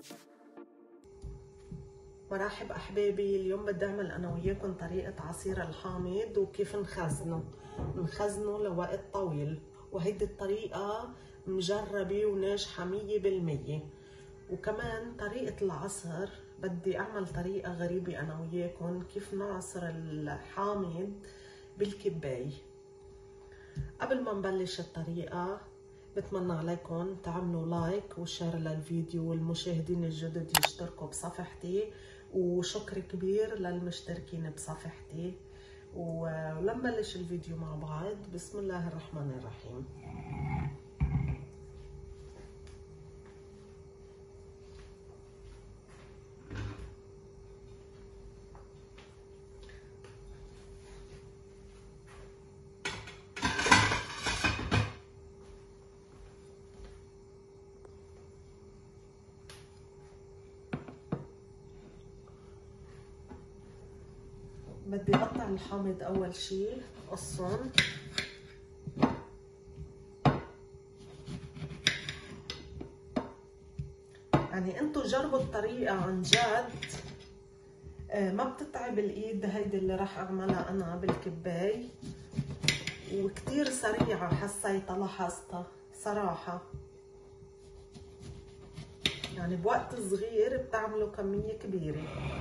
مرحب احبابي، اليوم بدي اعمل انا وياكم طريقة عصير الحامض وكيف نخزنه لوقت طويل. وهيدي الطريقة مجربة وناجحة 100%. وكمان طريقة العصر بدي اعمل طريقة غريبة انا وياكم، كيف نعصر الحامض بالكباية. قبل ما نبلش الطريقة بتمنى عليكم تعملوا لايك وشير للفيديو، والمشاهدين الجدد يشتركوا بصفحتي، وشكر كبير للمشتركين بصفحتي. ولنبلش الفيديو مع بعض. بسم الله الرحمن الرحيم. بدي اقطع الحامض اول شي، قصهم. يعني انتو جربوا الطريقة عن جد، ما بتتعب الايد. هيدي اللي راح اعملها انا بالكباي، وكتير سريعة حسيتها، لاحظتها صراحة. يعني بوقت صغير بتعملوا كمية كبيرة.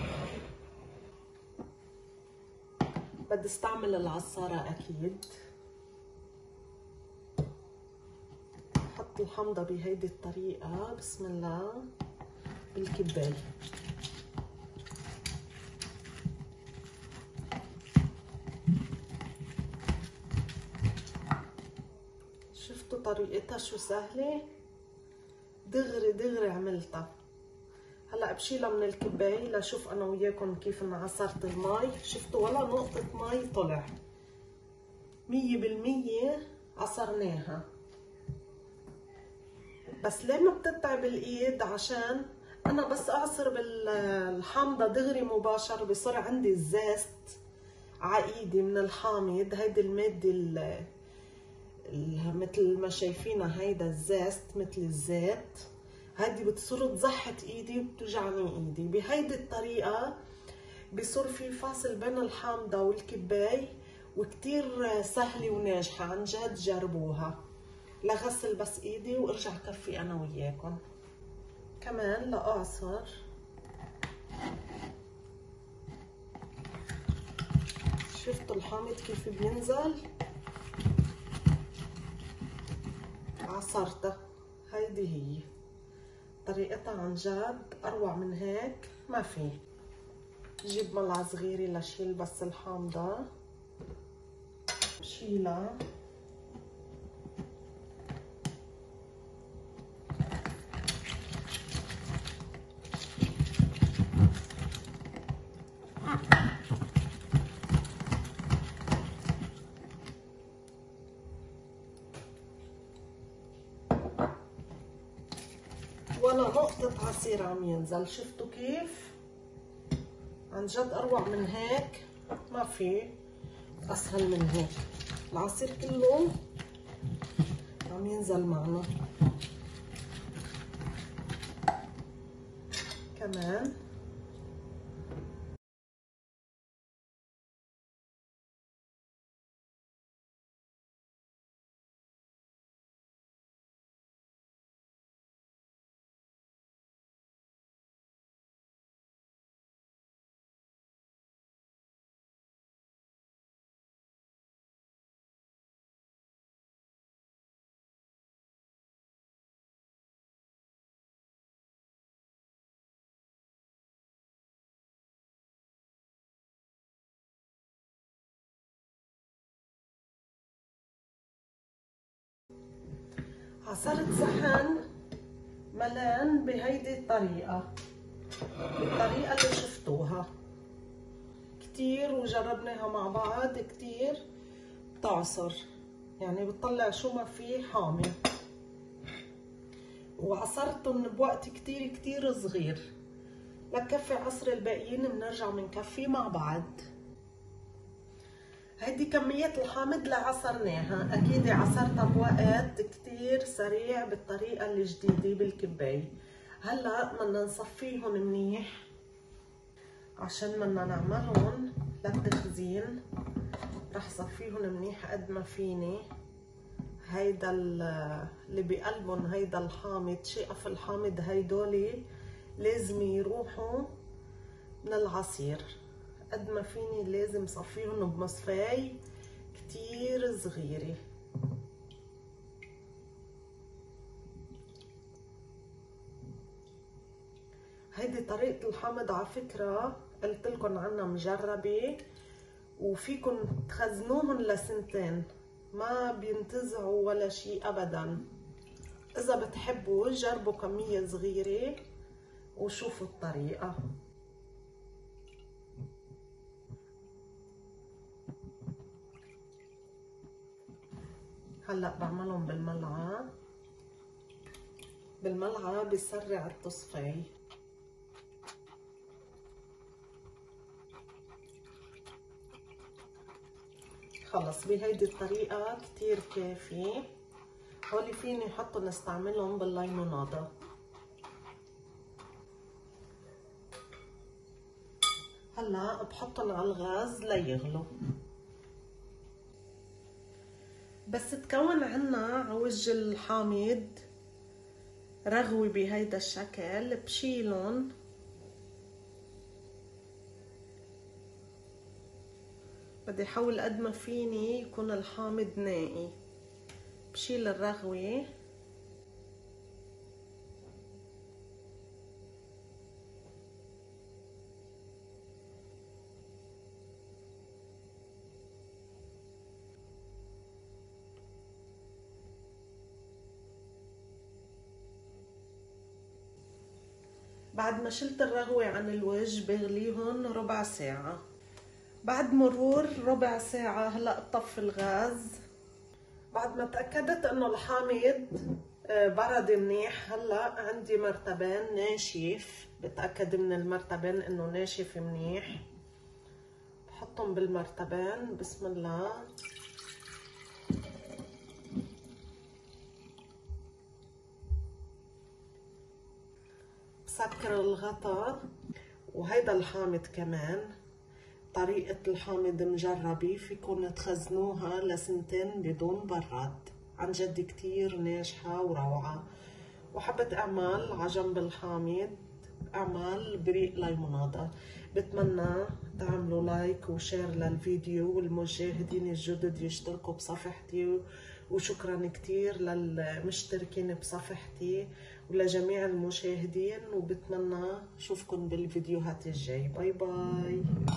بدي استعمل العصارة اكيد. حط الحمضة بهيدي الطريقة، بسم الله، بالكباية. شفتوا طريقتها شو سهلة؟ دغري دغري عملتها. هلا بشيلها من الكباية لشوف انا وياكم كيف انعصرت المي. شفتوا ولا نقطة مي طلع، 100% عصرناها. بس ليه ما بتتعب الايد؟ عشان انا بس اعصر بالحامضة دغري مباشر بصير عندي الزيت على ايدي من الحامض. هيدي المادة مثل ما شايفينها، هيدا الزيت مثل الزيت. هيدي بتصير تزحت ايدي وبتوجعني ايدي. بهيدي الطريقة بصير في فاصل بين الحامضة والكباي، وكتير سهلة وناجحة عن جد. جربوها. لغسل بس ايدي وارجع كفي انا وياكم. كمان لاعصر. شفتوا الحامض كيف بينزل؟ عصرتها. هيدي هي طريقتها، عن جد اروع من هيك ما في. جيب ملعقة صغيرة لشيل بس الحامضة. شيلها. ولا نقطة عصير عم ينزل. شفتوا كيف؟ عن جد اروع من هيك ما في. اسهل من هيك. العصير كله عم ينزل معنا. كمان عصرت صحن ملان بهيدي الطريقة، بالطريقة اللي شفتوها كتير وجربناها مع بعض. كتير بتعصر، يعني بتطلع شو ما في حامض. وعصرتن بوقت كتير كتير صغير. لكفي عصر الباقيين بنرجع بنكفي مع بعض. هيدي كمية الحامض اللي عصرناها. اكيد عصرتها بوقت كتير سريع بالطريقة الجديدة بالكباية. هلا بدنا نصفيهم منيح عشان بدنا نعملهم للتخزين. رح صفيهم منيح قد ما فيني. هيدا اللي بقلبهم هيدا الحامض، شقف الحامض هيدولي لازم يروحوا من العصير. قد ما فيني لازم صفيهم بمصفاي كتير صغيرة. هيدي طريقة الحامض على فكرة قلت لكم عنها مجربة، وفيكم تخزنوهم لسنتين ما بينتزعوا ولا شيء ابدا. اذا بتحبوا جربوا كمية صغيرة وشوفوا الطريقة. هلا بعملهم بالملعقة بسرع التصفية. خلص بهيدي الطريقة كتير كافي. هولي فيني حطهم نستعملهم بالليمونادة. هلا بحطهم على الغاز ليغلوا. بس تكون عنا عوج الحامض رغوي بهيدا الشكل بشيلهم. بدي احاول قد ما فيني يكون الحامض نائي. بشيل الرغوة بعد ما شلت الرغوة عن الوجه بغليهم ربع ساعة. بعد مرور ربع ساعة هلا بطفي الغاز. بعد ما تأكدت انه الحامض برد منيح، هلا عندي مرتبان ناشف. بتأكد من المرتبان انه ناشف منيح. بحطهم بالمرتبان. بسم الله. بسكر الغطا. وهيدا الحامض كمان طريقة الحامض مجربة، فيكن تخزنوها لسنتين بدون براد. عن جد كتير ناجحة وروعة. وحبة اعمال عجنب الحامض اعمال بريق ليمونادة. بتمنى تعملوا لايك وشير للفيديو، والمشاهدين الجدد يشتركوا بصفحتي، وشكرا كتير للمشتركين بصفحتي ولجميع المشاهدين، وبتمنى اشوفكم بالفيديوهات الجاي. باي باي.